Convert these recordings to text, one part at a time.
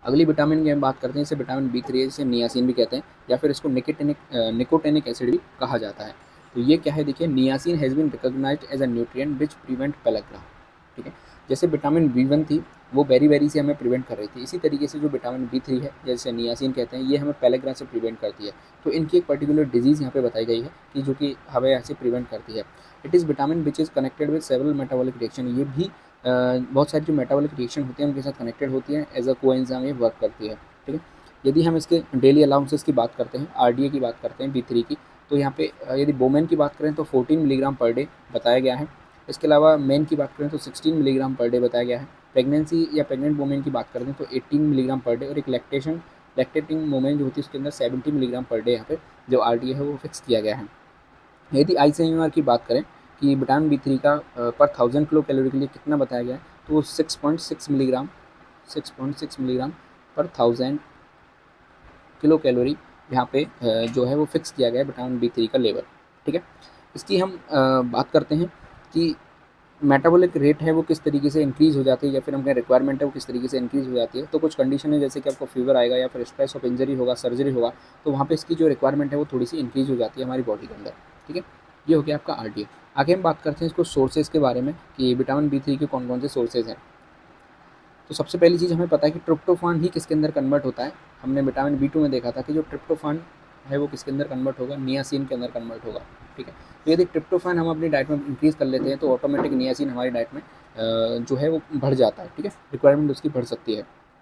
अगली विटामिन की हम बात करते हैं, इसे विटामिन बी3 है, जिसे नियासिन भी कहते हैं या फिर इसको निकोटेनिक एसिड भी कहा जाता है। तो ये क्या है, देखिए, niacin has been recognised as a nutrient which prevent pellagra. ठीक है, जैसे विटामिन बी1 थी वो बेरी बेरी से हमें प्रिवेंट कर रही थी, इसी तरीके से जो विटामिन बी3 है, जैसे नियासिन कहते हैं, ये हमें पेलेग्रा से प्रिवेंट करती है। तो इनकी एक पर्टिकुलर डिजीज़ यहाँ पे बताई गई है कि जो कि हमें ऐसे प्रिवेंट करती है। It is vitamin which is connected with several metabolic reaction. ये भी बहुत सारी जो मेटाबॉलिक रिएक्शन होती हैं उनके साथ कनेक्टेड होती हैं, एज अ कोएंजाइम ये वर्क करती है। ठीक है, यदि हम इसके डेली अलाउंसेस की बात करते हैं, आरडीए की बात करते हैं बी3 की, तो यहाँ पे यदि वोमेन की बात करें तो 14 मिलीग्राम पर डे बताया गया है। इसके अलावा मेन की बात करें तो 16 मिलीग्राम पर डे बताया गया है। प्रेगनेंसी या प्रेग्नेंट वोमेन की बात करते हैं तो 18 मिलीग्राम पर डे, और एक लैक्टेटिंग वोमेन जो होती है उसके अंदर 70 मिलीग्राम पर डे यहाँ पे जो आरडीए है वो फिक्स किया गया है। यदि आईसीएमआर की बात करें कि विटामिन बी3 का पर 1000 किलो कैलोरी के लिए कितना बताया गया है, तो वो 6.6 मिलीग्राम पर 1000 किलो कैलोरी यहाँ पे जो है वो फिक्स किया गया है विटामिन बी3 का लेवल। ठीक है, इसकी हम बात करते हैं कि मेटाबॉलिक रेट है वो किस तरीके से इंक्रीज़ हो जाती है, या फिर हमारी रिक्वायरमेंट है वो किस तरीके से इंक्रीज़ हो जाती है। तो कुछ कंडीशन है, जैसे कि आपको फीवर आएगा या फिर स्ट्रेस ऑफ इंजरी होगा, सर्जरी होगा, तो वहाँ पे इसकी जो रिक्वायरमेंट है वो थोड़ी सी इंक्रीज़ हो जाती है हमारी बॉडी के अंदर। ठीक है, ये हो गया आपका आरडीए। आगे हम बात करते हैं इसको सोर्सेज के बारे में कि विटामिन बी3 के कौन कौन से सोर्सेज हैं। तो सबसे पहली चीज़ हमें पता है कि ट्रिप्टोफान ही किसके अंदर कन्वर्ट होता है। हमने विटामिन बी2 में देखा था कि जो ट्रिप्टोफान है वो किसके अंदर कन्वर्ट होगा, नियासिन के अंदर कन्वर्ट होगा। ठीक है, तो यदि ट्रिप्टोफान हम अपनी डाइट में इंक्रीज़ कर लेते हैं तो ऑटोमेटिक नियासिन हमारी डाइट में जो है वो बढ़ जाता है। ठीक है, रिक्वायरमेंट उसकी बढ़ सकती है।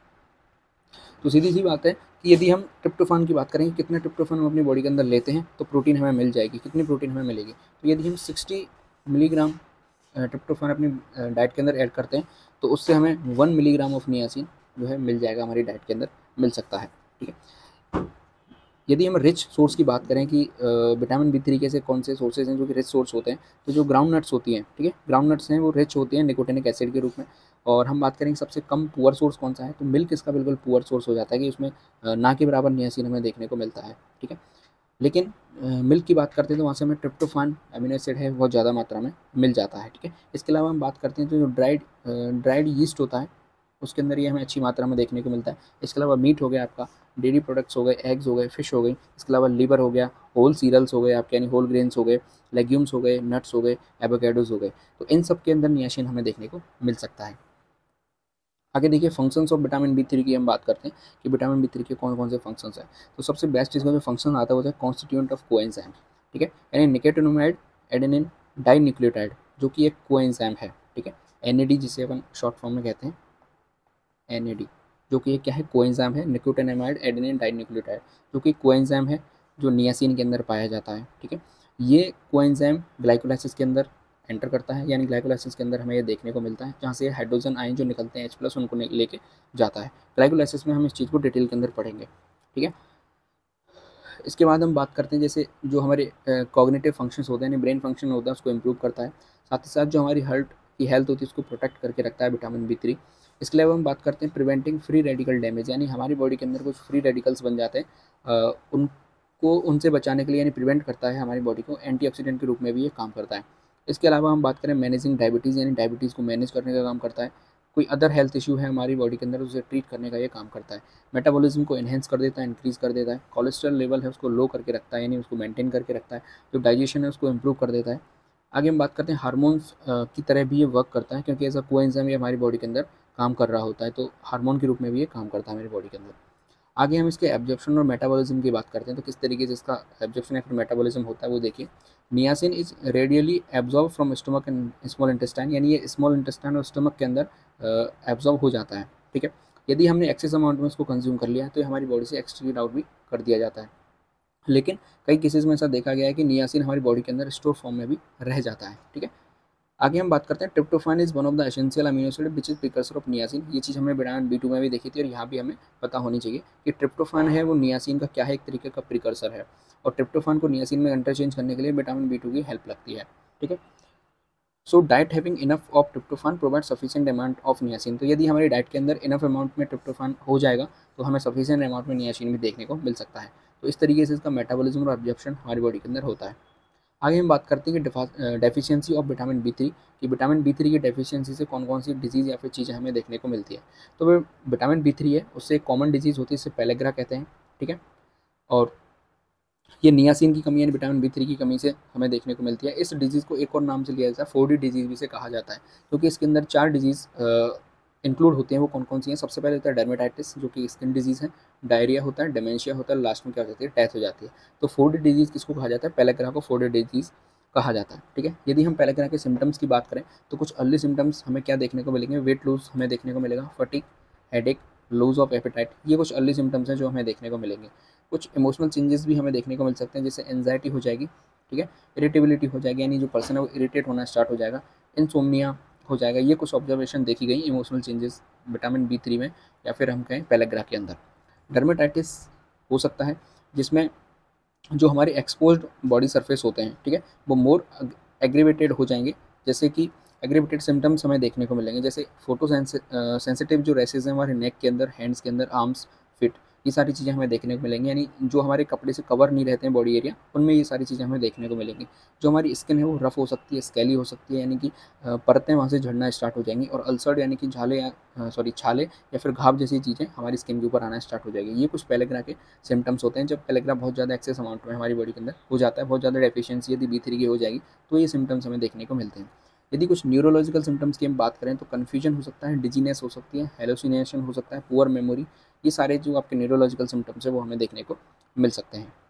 तो सीधी सी बात है कि यदि हम ट्रिप्टोफान की बात करें कि कितना ट्रिप्टोफान हम अपनी बॉडी के अंदर लेते हैं तो प्रोटीन हमें मिल जाएगी। कितनी प्रोटीन हमें मिलेगी, तो यदि हम 60 मिलीग्राम ट्रिप्टोफान अपनी डाइट के अंदर ऐड करते हैं तो उससे हमें 1 मिलीग्राम ऑफ नियासिन जो है मिल जाएगा, हमारी डाइट के अंदर मिल सकता है। ठीक है, यदि हम रिच सोर्स की बात करें कि विटामिन बी3 के से कौन से सोर्सेज हैं जो कि रिच सोर्स होते हैं, तो जो ग्राउंड नट्स होती हैं, ठीक है, ग्राउंड नट्स हैं वो रिच होती हैं निकोटिनिक एसिड के रूप में। और हम बात करें सबसे कम पुअर सोर्स कौन सा है, तो मिल्क इसका बिल्कुल पुअर सोर्स हो जाता है कि उसमें ना के बराबर नियासिन हमें देखने को मिलता है। ठीक है, लेकिन मिल्क की बात करते हैं तो वहाँ से हमें ट्रिप्टोफान अमीनो एसिड है बहुत ज़्यादा मात्रा में मिल जाता है। ठीक है, इसके अलावा हम बात करते हैं तो जो ड्राइड यीस्ट होता है उसके अंदर ये हमें अच्छी मात्रा में देखने को मिलता है। इसके अलावा मीट हो गया आपका, डेयरी प्रोडक्ट्स हो गए, एग्स हो गए, फिश हो गई, इसके अलावा लीवर हो गया, होल सीरियल्स हो गए आपके, यानी होल ग्रेन्स हो गए, लेग्यूम्स हो गए, नट्स हो गए, एवोकेडोज हो गए, तो इन सब के अंदर नियासिन हमें देखने को मिल सकता है। आगे देखिए फंक्शंस ऑफ विटामिन बी3 की हम बात करते हैं कि विटामिन बी3 के कौन कौन से फंक्शंस हैं। तो सबसे बेस्ट इसका जो फंक्शन आता है वो है कॉन्स्टिट्यूएंट ऑफ कोएंजाइम। ठीक है, यानी निकोटिनामाइड एडेनिन डाइन्यूक्लियोटाइड जो कि एक कोएंजाइम है। ठीक है, एनएडी जिसे अपन शॉर्ट फॉर्म में कहते हैं, एनएडी, जो कि ये क्या है, कोएंजाइम है, निकोटिनामाइड एडेनिन डाइन्यूक्लियोटाइड, जो कि कोएंजाइम है जो नियासिन के अंदर पाया जाता है। ठीक है, ये कोएंजाइम ग्लाइकोलाइसिस के अंदर एंटर करता है, यानी ग्लाइकोलाइसिस के अंदर हमें ये देखने को मिलता है, जहाँ से हाइड्रोजन आयन जो निकलते हैं H+ उनको लेके जाता है। ग्लाइकोलाइसिस में हम इस चीज़ को डिटेल के अंदर पढ़ेंगे। ठीक है, इसके बाद हम बात करते हैं जैसे जो हमारे कॉग्निटिव फंक्शंस होते हैं, यानी ब्रेन फंक्शन होता है, उसको इम्प्रूव करता है। साथ ही साथ जो हमारी हार्ट की हेल्थ होती है उसको प्रोटेक्ट करके रखता है विटामिन बी3। इसके अलावा हम बात करते हैं प्रिवेंटिंग फ्री रेडिकल डैमेज, यानी हमारी बॉडी के अंदर कुछ फ्री रेडिकल्स बन जाते हैं, उनको उनसे बचाने के लिए, यानी प्रिवेंट करता है हमारी बॉडी को, एंटीऑक्सीडेंट के रूप में भी ये काम करता है। इसके अलावा हम बात करें मैनेजिंग डायबिटीज़, यानी डायबिटीज़ को मैनेज करने का काम करता है। कोई अदर हेल्थ इशू है हमारी बॉडी के अंदर उसे ट्रीट करने का ये काम करता है। मेटाबॉलिज्म को एनहेंस कर देता है, इंक्रीज़ कर देता है। कोलेस्ट्रॉल लेवल है उसको लो करके रखता है, यानी उसको मेंटेन करके रखता है। जो डाइजेशन है उसको इम्प्रूव कर देता है। आगे हम बात करते हैं हार्मोन्स की तरह भी ये वर्क करता है, क्योंकि एज अ कोएंजाइम ये हमारी बॉडी के अंदर काम कर रहा होता है, तो हार्मोन के रूप में भी ये काम करता है हमारी बॉडी के अंदर। आगे हम इसके एब्जॉर्प्शन और मेटाबॉलिज्म की बात करते हैं, तो किस तरीके से इसका एब्जॉर्प्शन या फिर मेटाबॉलिज्म होता है वो देखिए। Niacin is readily absorb from stomach and small intestine, यानी ये स्मॉल इंटेस्टाइन और स्टमक के अंदर एब्जॉर्ब हो जाता है। ठीक है, यदि हमने एक्सेस अमाउंट में इसको कंज्यूम कर लिया है तो ये हमारी बॉडी से एक्सक्रीट आउट भी कर दिया जाता है। लेकिन कई केसेस में ऐसा देखा गया है कि नियासिन हमारी बॉडी के अंदर स्टोर फॉर्म में भी रह जाता है। ठीक है, आगे हम बात करते हैं tryptophan is one of the essential amino acid which is precursor of niacin. ये चीज़ हमने विटामिन बी2 में भी देखी थी और यहाँ भी हमें पता होनी चाहिए कि ट्रिप्टोफान है वो नियासिन का क्या है, एक तरीके का प्रिकर्सर है, और ट्रिप्टोफान को नियासिन में इंटरचेंज करने के लिए विटामिन बी2 की हेल्प लगती है। ठीक है, so diet having enough of tryptophan provide sufficient amount of niacin. तो यदि हमारी डाइट के अंदर इनफ अमाउंट में ट्रिप्टोफान हो जाएगा तो हमें सफिशिएंट अमाउंट में नियासिन भी देखने को मिल सकता है। तो इस तरीके से इसका मेटाबॉलिज्म और एब्जॉर्प्शन हमारी बॉडी के अंदर होता है। आगे हम बात करते हैं कि deficiency of vitamin B three, कि विटामिन बी थ्री की डेफिशिएंसी से कौन कौन सी डिजीज़ या फिर चीज़ें हमें देखने को मिलती है। तो वो विटामिन बी थ्री है, उससे एक कॉमन डिजीज़ होती है, इसे पेलेग्रा कहते हैं, ठीक है। और ये नियासिन की कमी यानी विटामिन बी थ्री की कमी से हमें देखने को मिलती है। इस डिजीज़ को एक और नाम से लिया जाता है, 4D डिजीज़ भी इसे कहा जाता है, क्योंकि इसके अंदर 4 डिजीज़ इंक्लूड होते हैं। वो कौन कौन सी हैं? सबसे पहले होता है डर्मेटाइटिस, जो कि स्किन डिजीज़ है। डायरिया होता है, डेमेंशिया होता है, लास्ट में क्या हो जाती है? डेथ हो जाती है। तो 4D डिजीज़ किसको कहा जाता है? पेलेग्रा को 4D डिजीज़ कहा जाता है, ठीक है। यदि हम पेलेग्रा के सिम्टम्स की बात करें तो कुछ अर्ली सिम्टम्स हमें क्या देखने को मिलेंगे? वेट लूज़ हमें देखने को मिलेगा, fatigue, headache, loose of appetite, ये कुछ अर्ली सिम्टम्स हैं जो हमें देखने को मिलेंगे। कुछ इमोशनल चेंजेस भी हमें देखने को मिल सकते हैं, जैसे एंजाइटी हो जाएगी, ठीक है, इरिटेबिलिटी हो जाएगी, यानी जो पर्सन है वो इरिटेट होना स्टार्ट हो जाएगा, इंसोम्निया हो जाएगा। ये कुछ ऑब्जर्वेशन देखी गई emotional changes vitamin B three में, या फिर हम कहें पेलेग्रा के अंदर। डर्मेटाइटिस हो सकता है, जिसमें जो हमारे एक्सपोज्ड बॉडी सरफेस होते हैं, ठीक है, वो मोर एग्रीवेटेड हो जाएंगे। जैसे कि एग्रीवेटेड सिम्टम्स हमें देखने को मिलेंगे, जैसे फोटो सेंसिटिव जो रेसेस हैं हमारे नेक के अंदर, हैंड्स के अंदर, आर्म्स, फिट, ये सारी चीज़ें हमें देखने को मिलेंगी। यानी जो हमारे कपड़े से कवर नहीं रहते हैं बॉडी एरिया, उनमें ये सारी चीज़ें हमें देखने को मिलेंगी। जो हमारी स्किन है वो रफ हो सकती है, स्केली हो सकती है, यानी कि परतें वहाँ से झड़ना स्टार्ट हो जाएंगी, और अल्सर्ड यानी कि झाले या छाले या फिर घाव जैसी चीज़ें हमारी स्किन के ऊपर आना स्टार्ट हो जाएगी। ये कुछ पेलेग्रा के सिम्टम्स होते हैं। जब पेलेग्रा बहुत ज़्यादा एक्सेस अमाउंट में हमारी बॉडी के अंदर हो जाता है, बहुत ज़्यादा डेफिशिएंसी यदि बी थ्री की हो जाएगी, तो ये सिम्टम्स हमें देखने को मिलते हैं। यदि कुछ न्यूरोलॉजिकल सिम्टम्स की हम बात करें तो कन्फ्यूजन हो सकता है, डिजीनेस हो सकती है, हेलोसिनेशन हो सकता है, पुअर मेमोरी, ये सारे जो आपके न्यूरोलॉजिकल सिम्टम्स है वो हमें देखने को मिल सकते हैं।